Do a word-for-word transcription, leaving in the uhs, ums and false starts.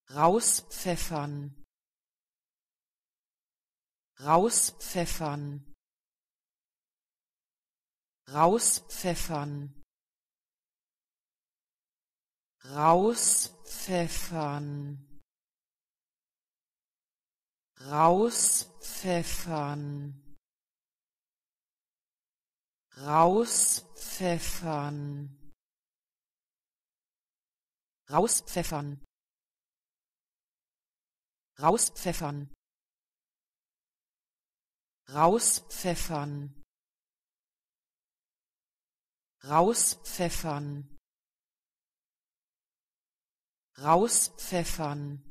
rauspfeffern, rauspfeffern, rauspfeffern, rauspfeffern, rauspfeffern, rauspfeffern, rauspfeffern, rauspfeffern, rauspfeffern, rauspfeffern, rauspfeffern,